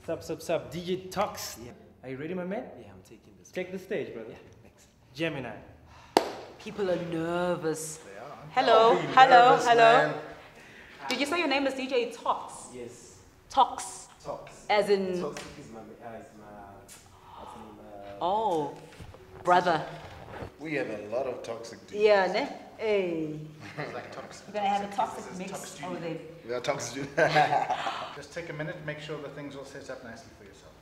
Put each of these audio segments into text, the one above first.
Sup, DJ Tox. Yeah. Are you ready, my man? Yeah, I'm taking this. Take the stage, brother. Yeah, thanks. Gemini. People are nervous. They are. Hello, Don't be hello, nervous, hello. man. Did you say your name is DJ Tox? Yes. Tox. Tox. As in. Toxic is my what's the name? Oh, brother. We have a lot of toxic dudes. Yeah, ne? Hey. It's like toxic. We're gonna have a toxic This is mix toxic over there. We are toxic. Just take a minute, make sure the thing's all set up nicely for yourself.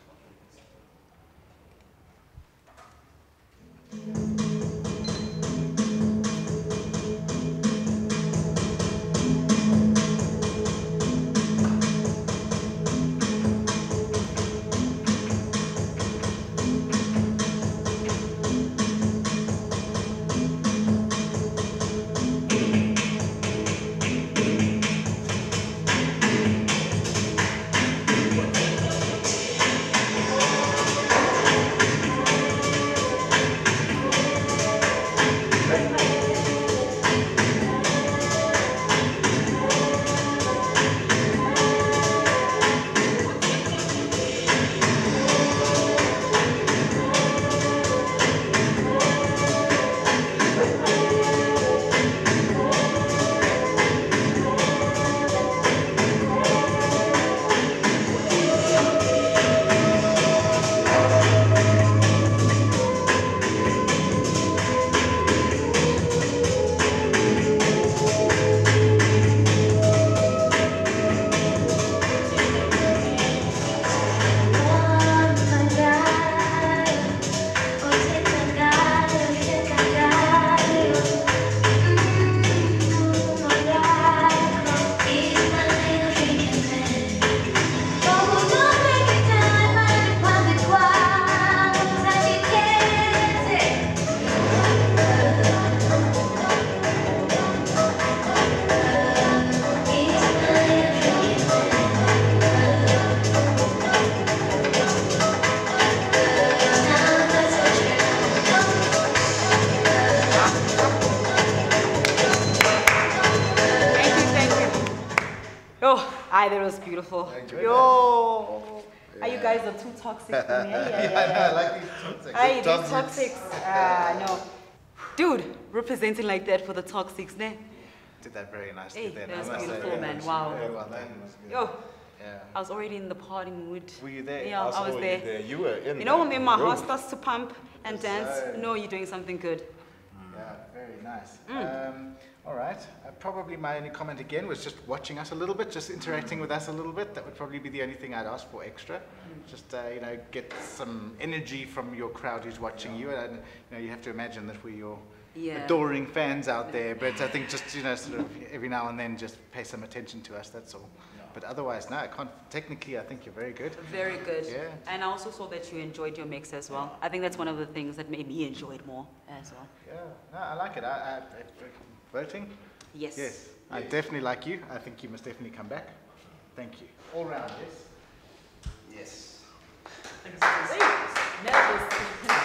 That was beautiful. Thank you. Yo, are you guys are too toxic for me? I like these toxic. Hey, these toxics. No. Dude, representing like that for the toxics, ne? Did that very nicely Hey, then. that was I must say. beautiful, man. Wow. Very well done. Yo, Yeah. I was already in the party mood. Were you there? Yeah, I was there. You were in You know when my heart room. starts to pump and dance, sir. you know you're doing something good. Yeah, very nice. All right. Probably my only comment again was just watching us a little bit, just interacting with us a little bit. That would probably be the only thing I'd ask for extra. Just get some energy from your crowd who's watching you, and you have to imagine that we're your Yeah. adoring fans out there. But I think just sort of every now and then just pay some attention to us. That's all. But otherwise, no, I can't. Technically, I think you're very good. Very good. Yeah. And I also saw that you enjoyed your mix as well. I think that's one of the things that made me enjoy it more as well. Yeah, no, I like it. Voting? Yes. Yes. I definitely like you. I think you must definitely come back. Thank you. All round, yes? Yes. Nervous.